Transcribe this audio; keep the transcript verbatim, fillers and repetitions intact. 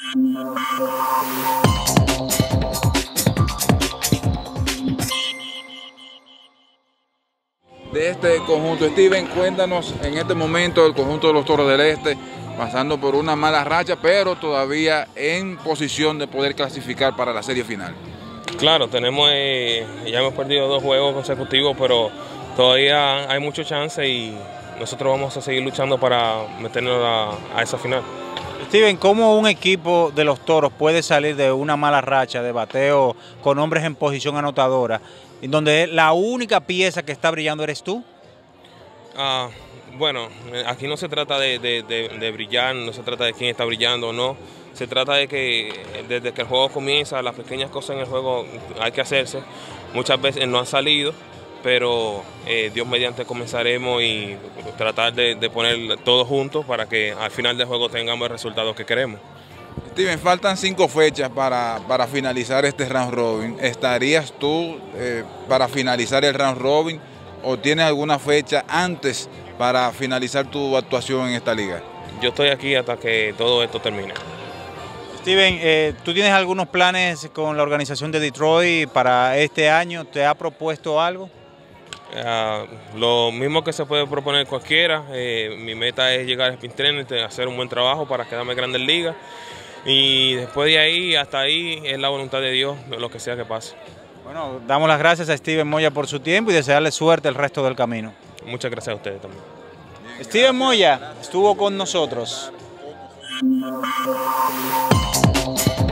De este conjunto, Steven, cuéntanos en este momento el conjunto de los Toros del Este, pasando por una mala racha, pero todavía en posición de poder clasificar para la serie final. Claro, tenemos, eh, ya hemos perdido dos juegos consecutivos, pero todavía hay mucho chance y nosotros vamos a seguir luchando para meternos a, a esa final. Steven, ¿cómo un equipo de los Toros puede salir de una mala racha de bateo con hombres en posición anotadora, en donde la única pieza que está brillando eres tú? Ah, bueno, aquí no se trata de, de, de, de brillar, no se trata de quién está brillando o no. Se trata de que desde que el juego comienza, las pequeñas cosas en el juego hay que hacerse. Muchas veces no han salido, pero eh, Dios mediante comenzaremos y tratar de, de poner todo juntos para que al final del juego tengamos el resultado que queremos. Steven, faltan cinco fechas para, para finalizar este round robin. ¿Estarías tú eh, para finalizar el round robin o tienes alguna fecha antes para finalizar tu actuación en esta liga? Yo estoy aquí hasta que todo esto termine. Steven, eh, ¿tú tienes algunos planes con la organización de Detroit para este año? ¿Te ha propuesto algo? Uh, lo mismo que se puede proponer cualquiera. Eh, mi meta es llegar al Spring Training, hacer un buen trabajo para quedarme en Grandes Ligas. Y después de ahí, hasta ahí, es la voluntad de Dios, lo que sea que pase. Bueno, damos las gracias a Steven Moya por su tiempo y desearle suerte el resto del camino. Muchas gracias a ustedes también. Steven Moya estuvo con nosotros.